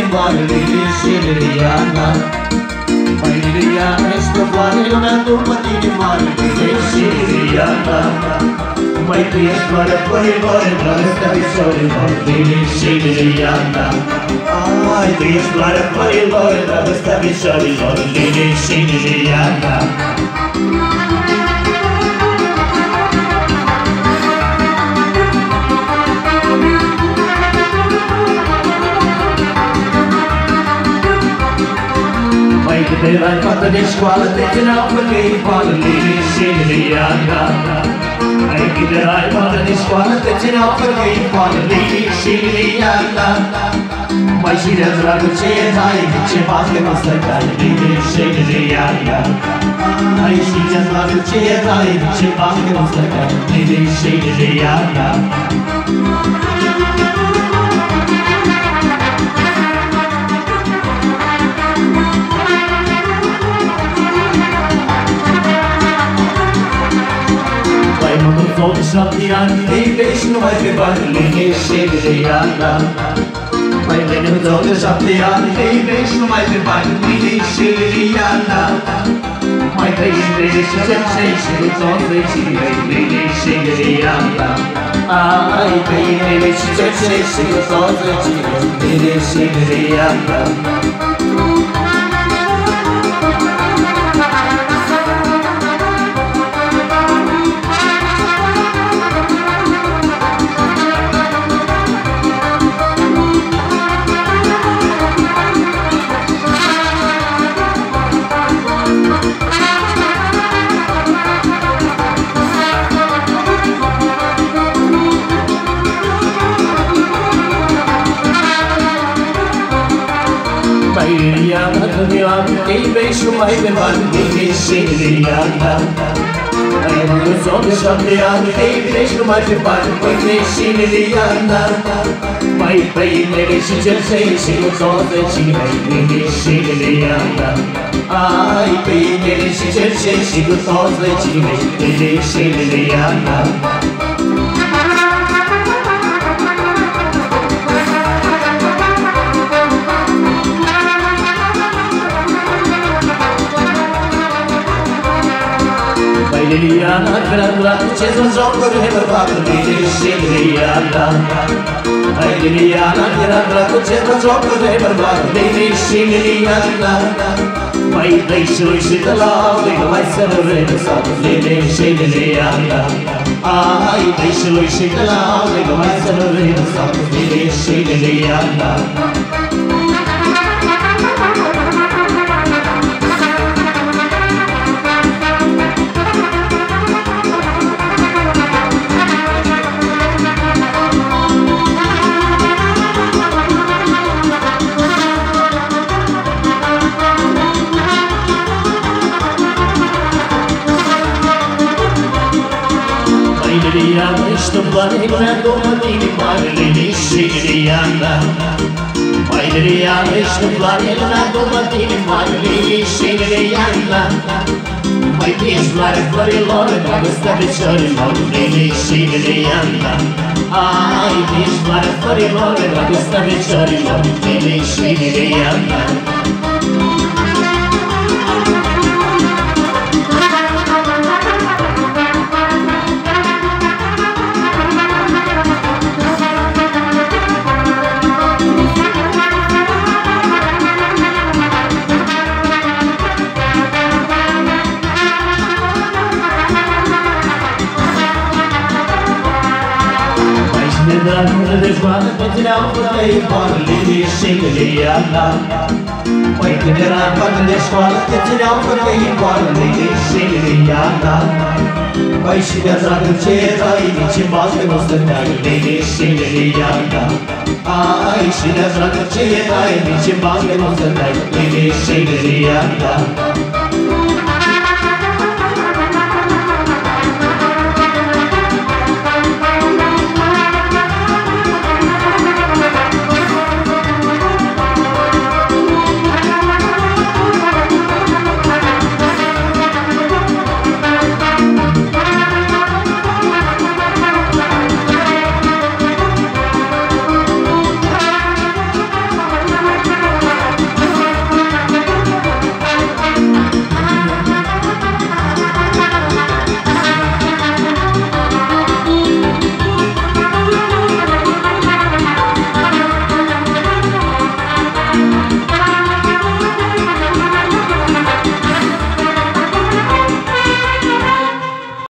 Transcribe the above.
mare, liniște, Liliana. Mai Liliana, ești o floare, lumea după tine mare, liniște, Liliana. Mai tu ești floare, florilor, dragostea vișorilor, liniște, Liliana. Mai tu ești floare, florilor, dragostea vișorilor, liniște, Liliana. Când erai fată de școală, te țineau făcăi poală, liniște, Liliana. Hai, când erai fată de școală, te țineau făcăi poală, liniște, Liliana. Mai și de dragă ce e dai, ce faci de mă stăcai, liniște, Liliana. Hai și de dragă ce e dai, ce faci de mă stăcai, liniște, Liliana. Tot 7 ani te iubești numai pe bani, liniște, Liliana. Mai bine tot 7 ani te iubești numai pe bani, liniște, Liliana. Mai trăiești și cercești și toți vecini mei, liniște, Liliana. Ai trăiești și cercești și toți vecini mei, liniște, Liliana. Liliana, când eu am te iubești numai pe bani, liniște, Liliana. Ai avut 87 ani, te iubești numai pe bani, liniște, Liliana. Mai pe inele și cercei și cu toți vecinii mei, liniște, Liliana. Ai pe inele și cercei și cu toți vecinii mei, liniște, Liliana. Liliana, creatura, ce sunt jocuri de bărbatul, liniște, Liliana. Hai, Liliana, creatura, ce sunt jocuri de bărbatul, liniște, Liliana. Mai dă-i și lui și de laudă, că mai să nu renunțatul, liniște, Liliana. Ai, dă-i și lui și de laudă, că mai să nu renunțatul, liniște, Liliana. Liliana, ești o floare, lumea după tine mare, liniște, Liliana. Mai Liliana, ești o floare, lumea după tine mare, liniște, Liliana. Mai ești floare, florilor, dragostea veciorilor, liniște, Liliana. Ai, ești floare, florilor, dragostea veciorilor, liniște, Liliana. Dragul de școală, te țineau făcăi poală, liniște, Liliana. Păi când eram fată de școală, te țineau făcăi poală, liniște, Liliana. Păi și de dragul ce erai, nici în bază nu stăteai, liniște, Liliana. Ai și de dragul ce erai, nici în bază nu stăteai, liniște, Liliana.